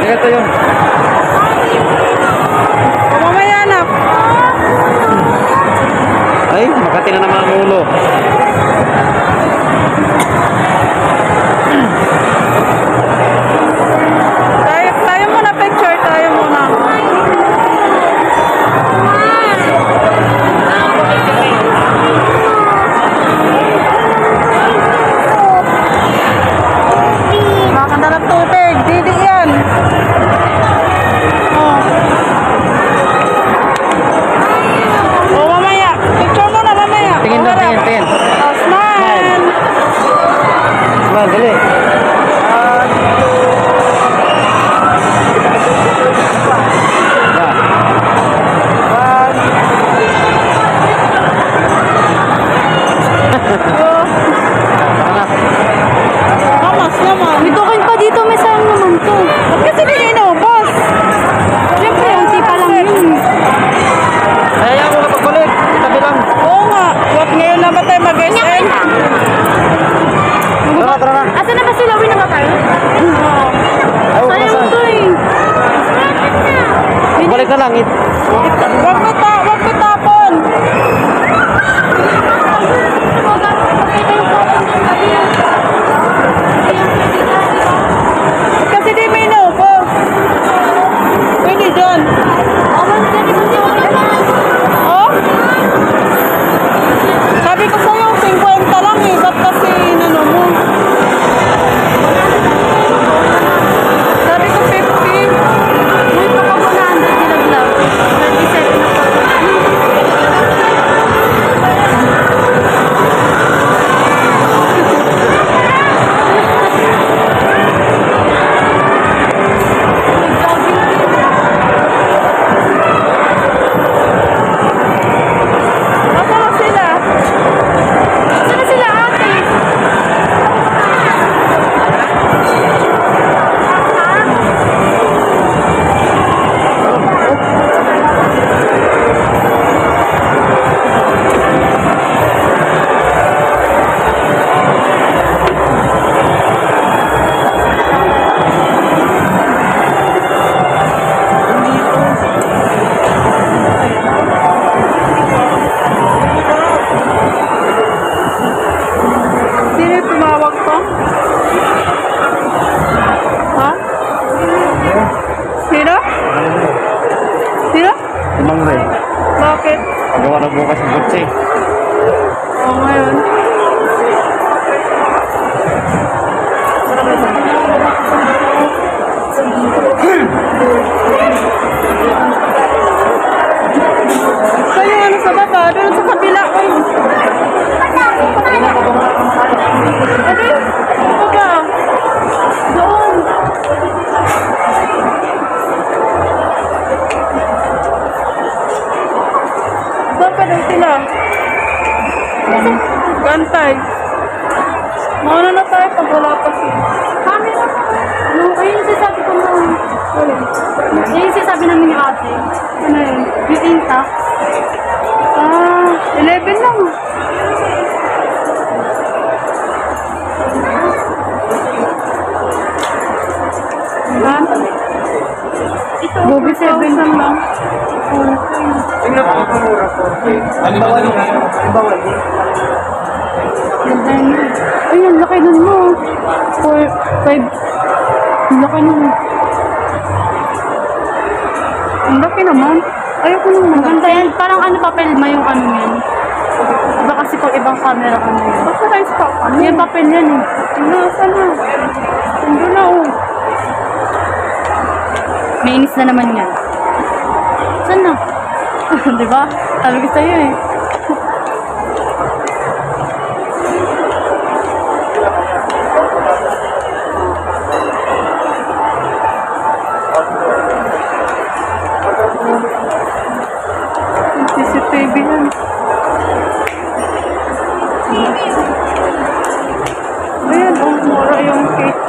Ito yun. Mamaya na. Ay, Makati na naman ang ulo. Tayo muna picture, tayo muna. Makakanda ng tubig, didi yan. Mamaya. Picture muna mamaya. Tingin doon, tingin. Oh, smile. Smile, dali. Ito kayo pa dito, may sayang naman to. Ba't kasi din inubos? Siyempre, unti pa lang yun. Ay, ako kapagkulit. Itabi lang. Oo nga. What ngayon na ba tayo mag-SM? Tara na. Asa na ba sila? Uwi na ba tayo? Oo. Sayang to eh. Balik na lang. Wag mo tapon. Kasi di may inubos. Pwede dyan. Oh? Sabi ko sa'yo, 50 lang eh. Ba't kasi nano mo? Sabi ko 50. May pa ka 100 dilaglag. 37 na po. Nasaan sila? Nasaan sila ate? Sino yung tumawag ko? Ha? Sino? Sino? Tumang rin. Bakit? Gawa na bukas ng butsi. Oo, ngayon. Sa'yo ano sa baba? Doon sa kabila. Ay. Ano? Ano ba? Doon. Saan pa daw sila? Gantay. Mauna na tayo pag wala pa sila. No, ayun yung sasabi ko mo. Ayun yung sasabi namin ni ate. Ano yun? Yung inta. 11 lang. Ha? Ito. Bobby 7 lang. Tingnan mo ang mura po. Ang bawal mo. Ang bawal mo. Ay, ang laki nun mo. 4, 5. Ang laki nun. Ang laki naman. Ayoko nung Maganda yan. Parang ano papel ma yung ano yan. Iba kasi pag ibang camera ano yan. Basta rice pack. Ano? Yan papel yan eh. Nasaan na? Ando na oh. May inis na naman yan. Saan na? Diba? Sabi ko sa'yo eh. CCTV yan. Ayan, mura yung cake.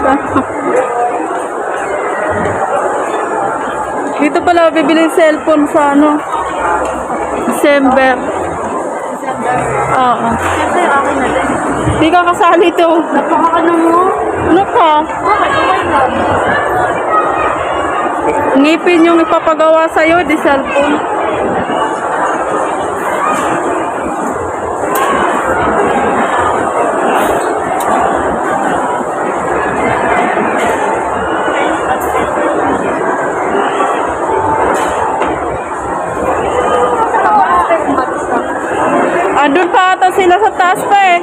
siya. Dito pala bibili yung cellphone sa ano? December. Oo. Siyempre, okay na din. Di ka kasali to. Napakakano mo? Ano ka? Okay, okay lang. Ngipin yung nagpapagawa sa'yo, di cellphone. Doon pa ata sila sa taas pa eh.